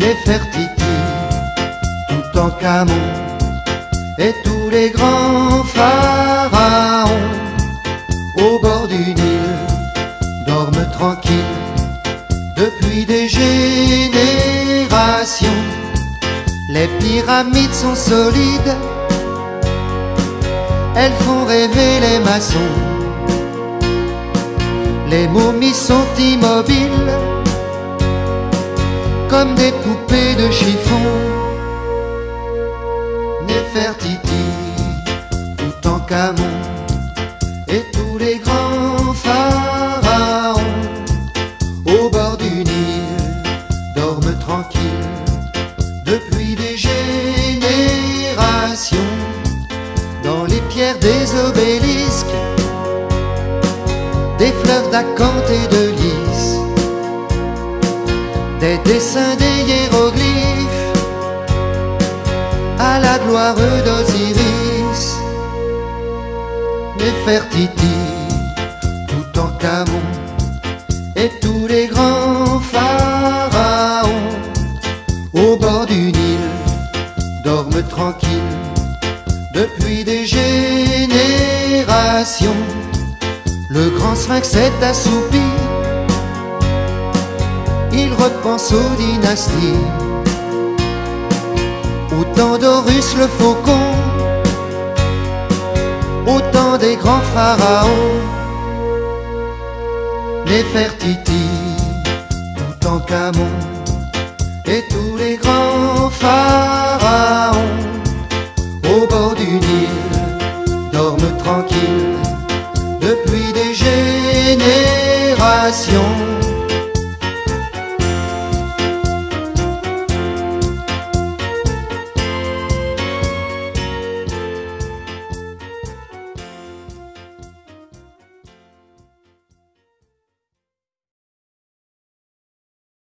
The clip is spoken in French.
Néfertiti, Toutankhamon et tous les grands pharaons au bord du Nil dorment tranquilles depuis des générations. Les pyramides sont solides, elles font rêver les maçons. Les momies sont immobiles comme des poupées de chiffon. Néfertiti, Toutankhamon et tous les grands pharaons au bord du Nil dorment tranquilles depuis des générations. Dans les pierres des obélisques, des fleurs d'acanthe et de lys, des dessins, des hiéroglyphes à la gloire d'Osiris. Néfertiti, Toutankhamon et tous les grands pharaons au bord du Nil dorment tranquilles depuis des générations. Le grand sphinx est assoupi, il repense aux dynasties, au temps d'Horus le faucon, au temps des grands pharaons. Néfertiti, Toutankhamon et tous les grands pharaons au bord du Nil dorment tranquilles depuis des générations.